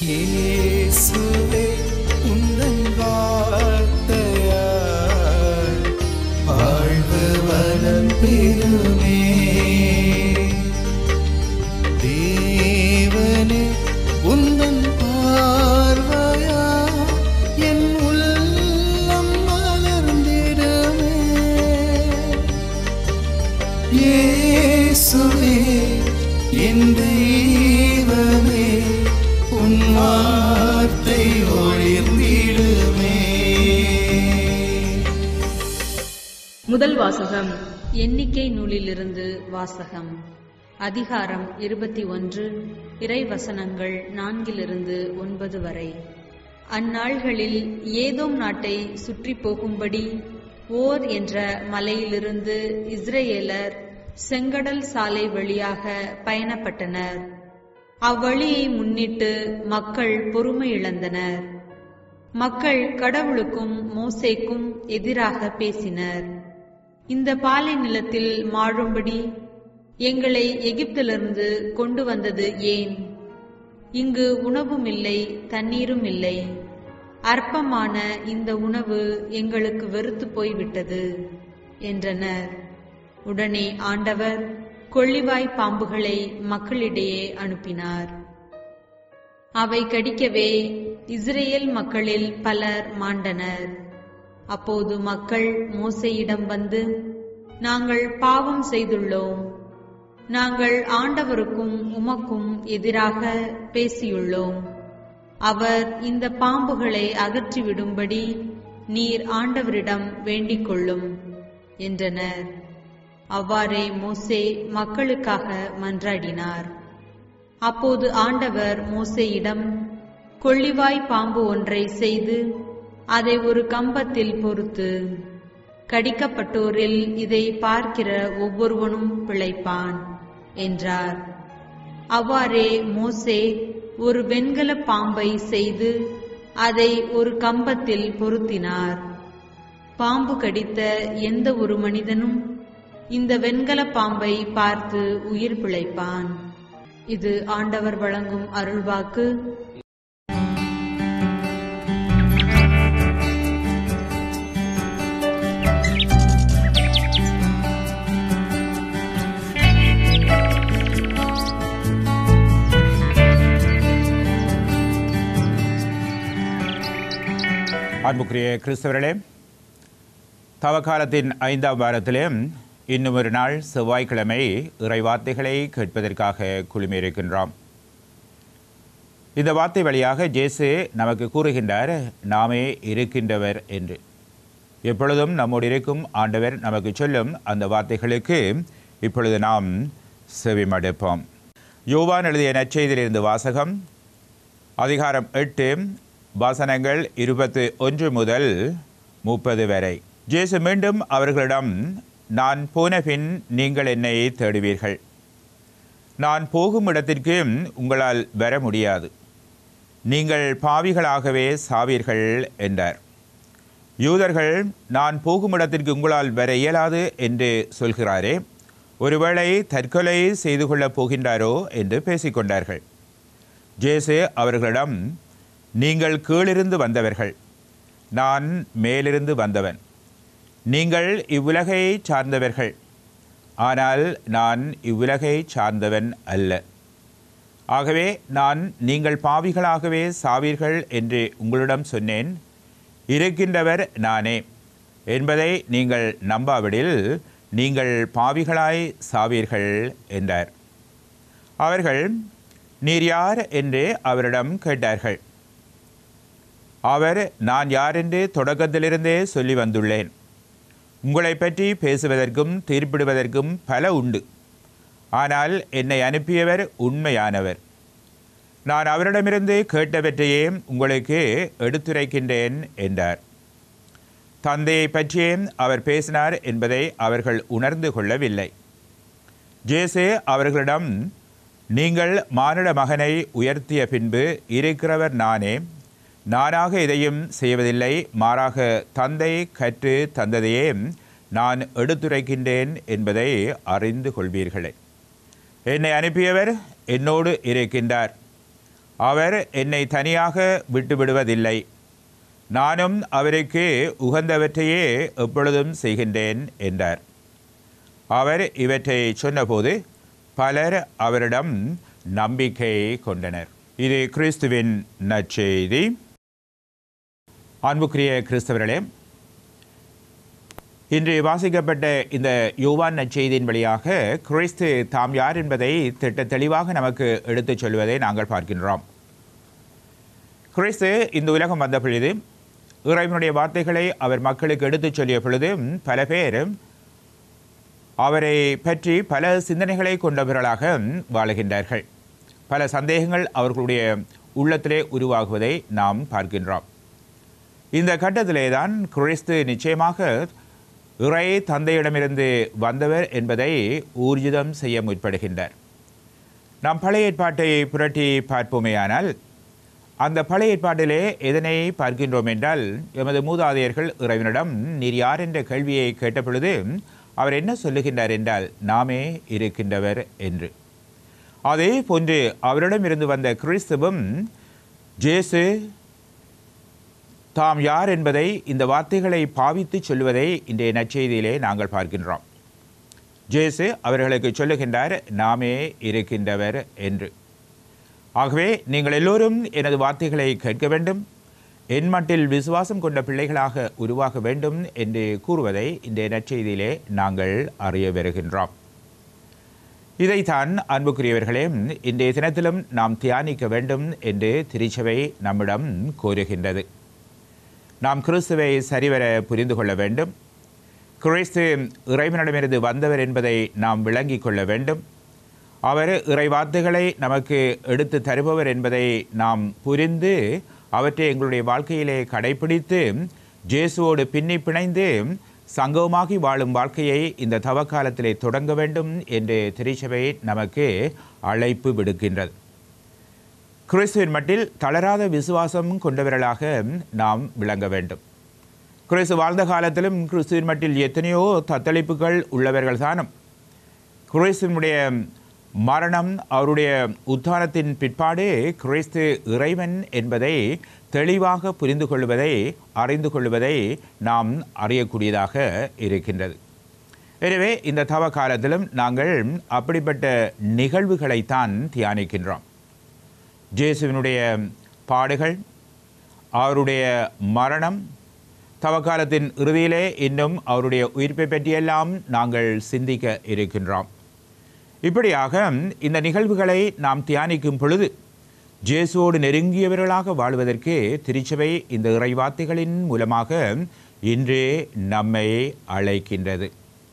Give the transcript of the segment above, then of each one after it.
இயேசுவே உந்தன் வார்த்தையால் வாழ்வு வளம் பெறுமே. தேவனே உந்தன் பார்வையா என் உள்ளம் மலர்ந்திடுமே. இயேசுவே என் தெய்வமே உன் வார்த்தை ஒளிர்ந்திடுமே. முதல் வாசகம். எண்ணிக்கை நூலிலிருந்து வாசகம். அதிகாரம் 21, இறைவசனங்கள் 4-9 வரை. அந்நாள்களில் ஏதோம் நாட்டை சுற்றி போகும்படி ஓர் என்ற மலையிலிருந்து இஸ்ரேலர் செங்கடல் சாலை வழியாக பயணப்பட்டனர். அவ்வழியை முன்னிட்டு மக்கள் பொறுமை இழந்தனர். மக்கள் கடவுளுக்கும் மோசேக்கும் எதிராக பேசினர். இந்த பாலை நிலத்தில் வாழும்படி எங்களை எகிப்திலிருந்து கொண்டு வந்தது ஏன்? இங்கு உணவும் இல்லை, தண்ணீரும் இல்லை. அற்பமான இந்த உணவு எங்களுக்கு வெறுத்து போய்விட்டது என்றனர். உடனே ஆண்டவர் கொள்ளிவாய் பாம்புகளை மக்களிடையே அனுப்பினார். அவை கடிக்கவே இஸ்ரேல் மக்களில் பலர் மாண்டனர். அப்போது மக்கள் மோசேயிடம் வந்து, நாங்கள் பாவம் செய்துள்ளோம். நாங்கள் ஆண்டவருக்கும் உமக்கும் எதிராக பேசியுள்ளோம். அவர் இந்த பாம்புகளை அகற்றிவிடும்படி நீர் ஆண்டவரிடம் வேண்டிக் கொள்ளும் என்றனர். அவ்வாறே மோசே மக்களுக்காக மன்றாடினார். அப்போது ஆண்டவர் மோசேயிடம், கொள்ளிவாய் பாம்பு ஒன்றை செய்து அதை ஒரு கம்பத்தில் பொறுத்து, கடிக்கப்பட்டோரில் இதை பார்க்கிற ஒவ்வொருவனும் பிழைப்பான் என்றார். அவ்வாறே மோசே ஒரு வெண்கல பாம்பை செய்து அதை ஒரு கம்பத்தில் பொருத்தினார். பாம்பு கடித்த எந்த ஒரு மனிதனும் இந்த வெண்கல பாம்பை பார்த்து உயிர் பிழைப்பான். இது ஆண்டவர் வழங்கும் அருள்வாக்கு. அன்புக்குரிய கிறிஸ்தவர்களே, தவக்காலத்தின் 5ஆம் வாரத்திலே இன்னும் ஒரு நாள் செவ்வாய்க்கிழமை இறைவார்த்தைகளை கேட்பதற்காக குழுமியிருக்கின்றோம். இந்த வார்த்தை வழியாக இயேசு நமக்கு கூறுகின்றார், நாமே இருக்கின்றவர் என்று. எப்பொழுதும் நம்மோடு இருக்கும் ஆண்டவர் நமக்கு சொல்லும் அந்த வார்த்தைகளுக்கு இப்பொழுது நாம் செவிமடுப்போம். யோவான் எழுதிய நற்செய்தியிலிருந்து வாசகம். அதிகாரம் 8, வசனங்கள் 21 முதல் 30 வரை. இயேசு மீண்டும் அவர்களிடம், நான் போனபின் நீங்கள் என்னை தேடுவீர்கள். நான் போகும் இடத்திற்கு உங்களால் வர முடியாது. நீங்கள் பாவிகளாகவே சாவீர்கள் என்றார். யூதர்கள், நான் போகும் இடத்திற்கு உங்களால் வர இயலாது என்று சொல்கிறாரே, ஒருவேளை தற்கொலை செய்து கொள்ளப் போகின்றாரோ என்று பேசிக்கொண்டார்கள். இயேசு அவர்களிடம், நீங்கள் கீழிருந்து வந்தவர்கள், நான் மேலிருந்து வந்தவன். நீங்கள் இவ்வுலகை சார்ந்தவர்கள், ஆனால் நான் இவ்வுலகை சார்ந்தவன் அல்ல. ஆகவே நான் நீங்கள் பாவிகளாகவே சாவீர்கள் என்று உங்களிடம் சொன்னேன். இருக்கின்றவர் நானே என்பதை நீங்கள் நம்பாவிடில் நீங்கள் பாவிகளாய் சாவீர்கள் என்றார். அவர்கள், நீர் யார் என்று அவரிடம் கேட்டார்கள். அவர், நான் யார் என்று தொடக்கத்திலிருந்தே சொல்லி வந்துள்ளேன். உங்களை பற்றி பேசுவதற்கும் தீர்ப்பிடுவதற்கும் பல உண்டு. ஆனால் என்னை அனுப்பியவர் உண்மையானவர். நான் அவரிடமிருந்து கேட்டவற்றையே உங்களுக்கு எடுத்துரைக்கின்றேன் என்றார். தந்தையை பற்றியே அவர் பேசினார் என்பதை அவர்கள் உணர்ந்து கொள்ளவில்லை. இயேசு அவர்களிடம், நீங்கள் மானிட மகனை உயர்த்திய பின்பு இருக்கிறவர் நானே. நானாக எதையும் செய்வதில்லை, மாறாக தந்தை கற்று தந்ததையே நான் எடுத்துரைக்கின்றேன் என்பதை அறிந்து கொள்வீர்களே. என்னை அனுப்பியவர் என்னோடு இருக்கின்றார். அவர் என்னை தனியாக விட்டுவிடுவதில்லை. நானும் அவருக்கு உகந்தவற்றையே எப்பொழுதும் செய்கின்றேன் என்றார். அவர் இவற்றை சொன்னபோது பலர் அவரிடம் நம்பிக்கை கொண்டனர். இது கிறிஸ்துவின் நற்செய்தி. அன்புக்குரிய கிறிஸ்தவர்களே, இன்று வாசிக்கப்பட்ட இந்த யோவான் நற்செய்தியின் வழியாக கிறிஸ்து தாம் யார் என்பதை திட்ட தெளிவாக நமக்கு எடுத்துச் சொல்வதை நாங்கள் பார்க்கின்றோம். கிறிஸ்து இந்த உலகம் வந்த பொழுது இறைவனுடைய வார்த்தைகளை அவர் மக்களுக்கு எடுத்துச் சொல்லிய பொழுது பல பேர் அவரை பற்றி பல சிந்தனைகளை கொண்டவர்களாக வாழுகின்றார்கள். பல சந்தேகங்கள் அவர்களுடைய உள்ளத்திலே உருவாகுவதை நாம் பார்க்கின்றோம். இந்த கட்டத்திலே தான் கிறிஸ்து நிச்சயமாக இறை தந்தையிடமிருந்து வந்தவர் என்பதை ஊர்ஜிதம் செய்ய முற்படுகின்றார். நாம் பழைய ஏற்பாட்டை புரட்டி பார்ப்போமேயானால் அந்த பழைய ஏற்பாட்டிலே எதனை பார்க்கின்றோம் என்றால், எமது மூதாதையர்கள் இறைவனிடம் நீர் யார் என்ற கேள்வியை கேட்ட பொழுது அவர் என்ன சொல்லுகின்றார் என்றால், நாமே இருக்கின்றவர் என்று. அதே போன்று அவரிடமிருந்து வந்த கிறிஸ்துவும் இயேசு தாம் யார் என்பதை இந்த வார்த்தைகளை பாவித்து சொல்லுவதை இன்றைய நற்செய்தியிலே நாங்கள் பார்க்கின்றோம். இயேசு அவர்களுக்கு சொல்லுகின்றார், நாமே இருக்கின்றவர் என்று. ஆகவே நீங்கள் எல்லோரும் எனது வார்த்தைகளை கேட்க வேண்டும், என் மட்டில் விசுவாசம் கொண்ட பிள்ளைகளாக உருவாக வேண்டும் என்று கூறுவதை இன்றைய நற்செய்தியிலே நாங்கள் அறிய வருகின்றோம். இதைத்தான் அன்புக்குரியவர்களே இன்றைய தினத்திலும் நாம் தியானிக்க வேண்டும் என்று திருச்சபை நம்மிடம் கோருகின்றது. நாம் கிறிஸ்துவை சரிவர புரிந்து கொள்ள வேண்டும். கிறிஸ்து இறைவனிடமிருந்து வந்தவர் என்பதை நாம் விளங்கிக் கொள்ள வேண்டும். அவர் இறை வார்த்தைகளை நமக்கு எடுத்து தருபவர் என்பதை நாம் புரிந்து அவற்றை எங்களுடைய வாழ்க்கையிலே கடைபிடித்து இயேசுவோடு பின்னி பிணைந்து சங்கமாகி வாழும் வாழ்க்கையை இந்த தவக்காலத்திலே தொடங்க வேண்டும் என்று திருச்சபை நமக்கு அழைப்பு விடுக்கின்றது. கிறிஸ்துவின் மட்டில் தளராத விசுவாசம் கொண்டவர்களாக நாம் விளங்க வேண்டும். கிறிஸ்து வாழ்ந்த காலத்திலும் கிறிஸ்துவின் மட்டில் எத்தனையோ தத்தளிப்புகள் உள்ளவர்கள் தானும் கிறிஸ்துவனுடைய மரணம், அவருடைய உத்தானத்தின் பிற்பாடு கிறிஸ்து இறைவன் என்பதை தெளிவாக புரிந்து கொள்வதை, அறிந்து கொள்வதை நாம் அறியக்கூடியதாக இருக்கின்றது. எனவே இந்த தவ காலத்திலும் நாங்கள் அப்படிப்பட்ட நிகழ்வுகளைத்தான் தியானிக்கின்றோம். இயேசுவினுடைய பாடுகள், அவருடைய மரணம், தவக்காலத்தின் இறுதியிலே இன்னும் அவருடைய உயிர்ப்பை பற்றியெல்லாம் நாங்கள் சிந்திக்க இருக்கின்றோம். இப்படியாக இந்த நிகழ்வுகளை நாம் தியானிக்கும் பொழுது இயேசுவோடு நெருங்கியவர்களாக வாழ்வதற்கு திருச்சபை இந்த இறைவார்த்தைகளின் மூலமாக இன்றே நம்மை அழைக்கின்றது.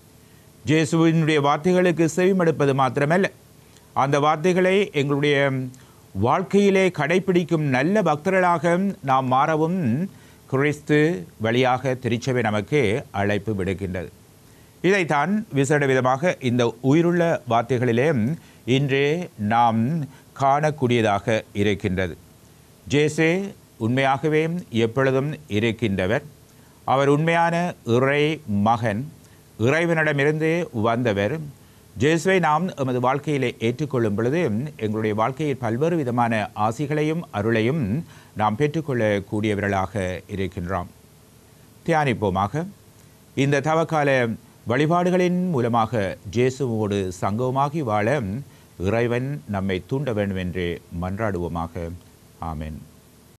இயேசுவினுடைய வார்த்தைகளுக்கு செவிமடுப்பது மாத்திரமல்ல, அந்த வார்த்தைகளை எங்களுடைய வாழ்க்கையிலே கடைபிடிக்கும் நல்ல பக்தர்களாக நாம் மாறவும் கிறிஸ்து வழியாக திருச்சபை நமக்கு அழைப்பு விடுக்கின்றது. இதைத்தான் விசேட விதமாக இந்த உயிருள்ள வார்த்தைகளிலே இன்று நாம் காணக்கூடியதாக இருக்கின்றது. இயேசு உண்மையாகவே எப்பொழுதும் இருக்கின்றவர். அவர் உண்மையான இறை மகன், இறைவனிடமிருந்து வந்தவர். இயேசுவை நாம் எமது வாழ்க்கையிலே ஏற்றுக்கொள்ளும் பொழுது எங்களுடைய வாழ்க்கையில் பல்வேறு விதமான ஆசிகளையும் அருளையும் நாம் பெற்றுக்கொள்ளக்கூடியவர்களாக இருக்கின்றோம். தியானிப்போமாக. இந்த தவக்கால வழிபாடுகளின் மூலமாக இயேசுவோடு சங்கமாகி வாழ இறைவன் நம்மை தூண்ட வேண்டும் என்று மன்றாடுவோமாக. ஆமென்.